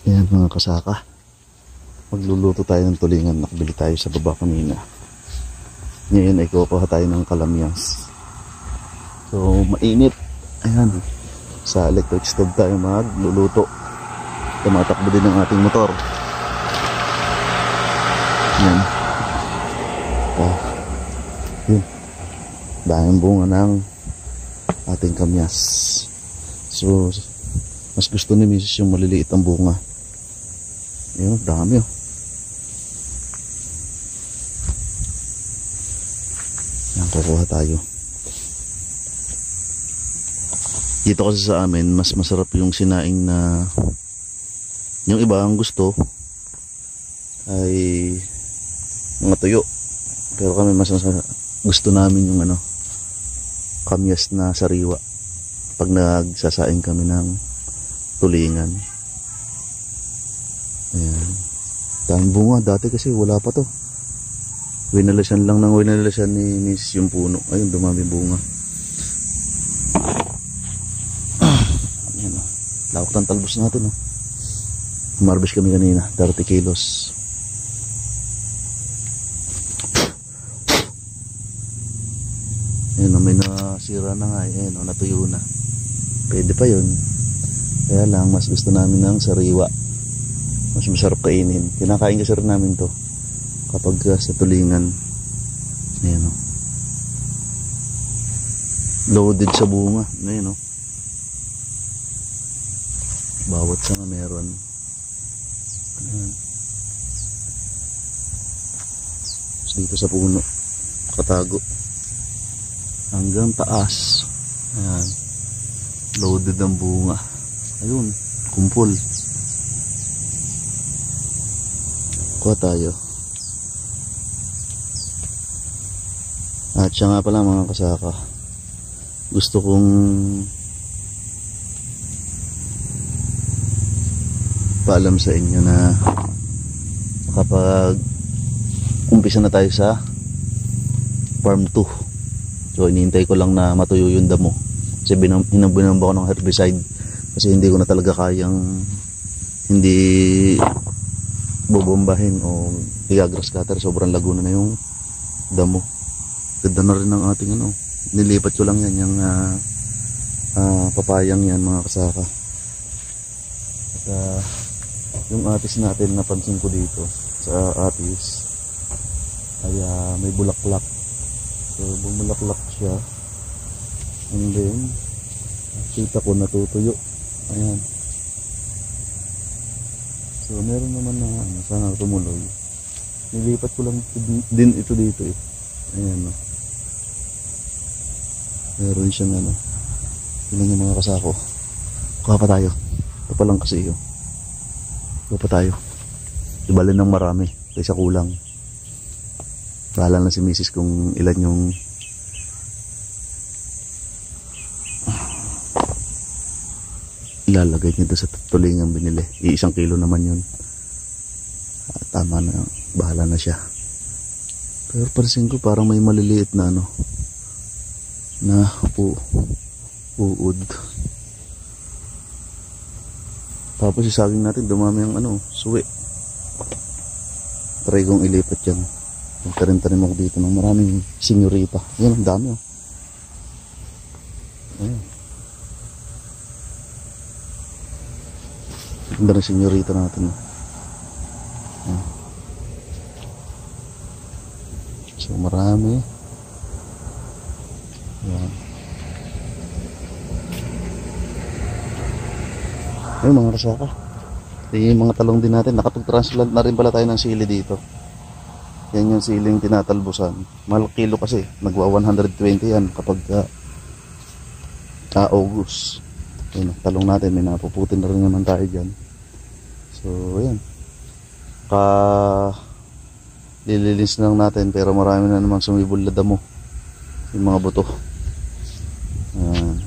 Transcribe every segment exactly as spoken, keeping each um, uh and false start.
Ayan mga kasaka, magluluto tayo ng tulingan. Nakabili tayo sa baba kanina. Ngayon ay kukuha tayo ng kalamyas. So mainit. Ayan, sa electric stove tayo magluluto. Tumatakbo din ang ating motor. Ayan. Ah, yun. Daming bunga ng ating kamyas. So mas gusto ni misis yung maliliit ang bunga. Ayun, dami oh. Yan, kukuha tayo. Dito kasi sa amin, mas masarap yung sinaing na, yung iba ang gusto ay mga tuyo. Pero kami mas gusto namin yung ano, kamyas na sariwa. Pag nagsasaing kami ng tulingan. Ayan. Daming bunga. Dati kasi wala pa to. Winalasan lang ng winalasan ni miss yung puno. Ayun, dumami bunga. Ayan o. Lawak ng talbos natin o. Umarbis kami kanina. thirty kilos. Ayan o, may nasira na nga. Ayan o, natuyo na. Pwede pa yun. Kaya lang, mas gusto namin ng sariwa. Mas masarap kainin. Kinakain kasi rin namin to kapag uh, sa tulingan. Ayan o. Loaded sa bunga. Ayan o. Bawat sanga meron. Ayan. Dito sa puno. Katago. Hanggang taas. Ayan. Loaded ang bunga. Ayun. Kumpul. Kuha tayo. At siya nga pala mga kasaka, gusto kong paalam sa inyo na kapag umpisa na tayo sa farm two, so inihintay ko lang na matuyo yung damo kasi binamba ko ng herbicide kasi hindi ko na talaga kayang hindi bubombahin o i-grass cutter. Sobrang laguna na yung damo. Ganda na rin ang ating ano, nilipat ko lang yan yung uh, uh, papayang yan mga kasaka. At uh, yung atis natin, napansin ko dito sa atis ay uh, may bulaklak. So bumulaklak siya and then kita ko natutuyo. Ayan. So meron naman na ano, sana tumuloy. Nilipat ko lang din ito dito eh. Ayan no. Meron siyang ano. Tingnan niyo mga kasako. Kuha pa tayo. Ito pa lang kasi yun. Kuha pa tayo. Ibalin ng marami kaysa kulang. Bahala na si misis kung ilan yung ilalagay niya doon sa tulingang binili. Iisang kilo naman yun. Ah, tama na. Bahala na siya. Pero pansin ko parang may maliliit na ano na pu uod. Tapos isaging natin dumami ang ano suwi. Try kong ilipat yan. Magtarim-tarim ako dito ng maraming senyorita. Yan ang dami oh. Ayan. Ganda ng senyorita natin. Ayan. So marami. Ayan. Ayun mga kasaka. Yung mga talong din natin. Nakapag-transplant na rin pala tayo ng sili dito. Yan yung siling tinatalbusan. Mahal kilo kasi. Nagwa one hundred twenty yan kapag uh, uh, August. Ayun, talong natin. May napuputin na rin naman tayo dyan. So ayan. Ka lilinis lang natin pero marami na namang sumibol na damo. Yung mga buto. Ayan.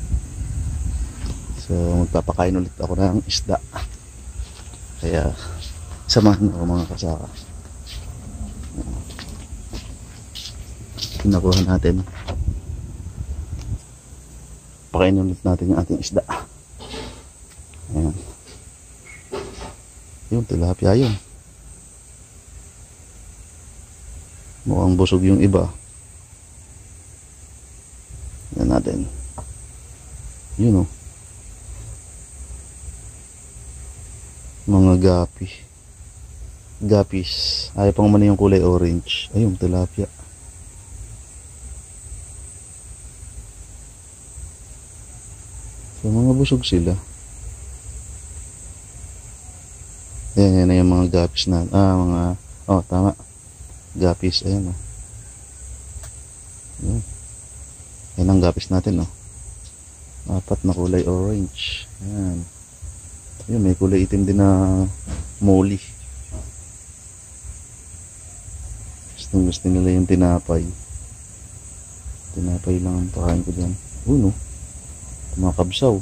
So magpapakain ulit ako ng isda. Kaya samahan ako mga kasaka. Pinakuha natin. Pakainin ulit natin yung ating isda. Ayan. Yung tilapia yun. Mukhang busog yung iba. Yan natin. Yun o. Mga gapi. Gapis. Ayaw pang man yung kulay orange. Ayun, tilapia. So, mga busog sila. Yan, yan na yung mga gapis na. Ah, mga... Oh, tama. Gapis. Ayan o. Yan. Yan ang gapis natin o. Apat na kulay orange. Ayan. Yun, may kulay itim din na moli. Gustong gusto nila yung tinapay. Tinapay lang ang pakain ko dyan. Uno, mga kabsaw.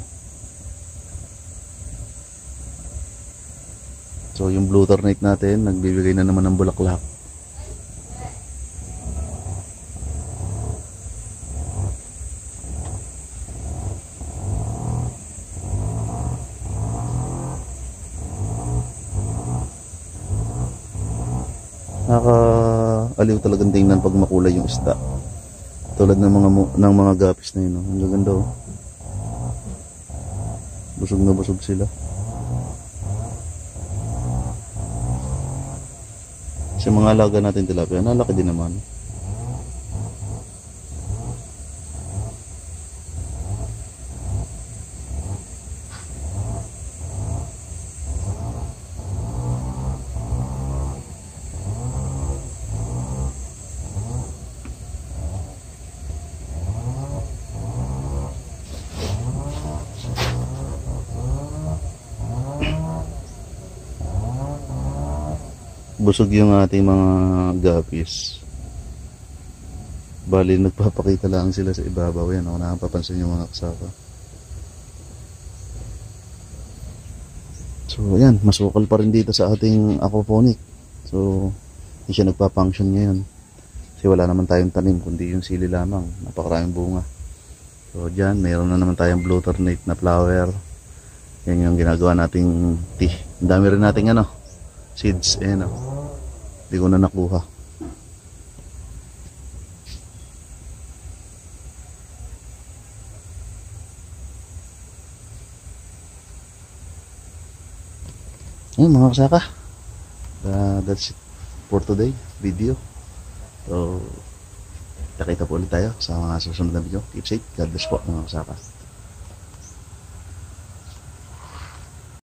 So yung blue ternate natin, nagbibigay na naman ng bulaklak. Nakaka-aliw talagang tingnan pag makulay yung isda. Tulad ng mga ng mga gapis na yun, oh. Ang ganda oh. Busog na busog sila. Sa mga alaga natin tilapia, nalaki din naman. Busog yung ating mga gapis. Bali nagpapakita lang sila sa ibabaw. Yan, ako nakapapansin yung mga kasaka. So yan, masukal pa rin dito sa ating aquaponic. So hindi siya nagpa-function ngayon kasi wala naman tayong tanim kundi yung sili lamang. Napakaraming bunga. So dyan, mayroon na naman tayong blue ternate na flower. Yan yung ginagawa nating tea. Ang dami rin nating ano, seeds. Ayan o. Hindi ko na nakuha. Ayan mga kasaka. Uh, that's it for today video. So, nakita po ulit tayo sa mga susunod na video. Keep safe. God bless po mga kasaka.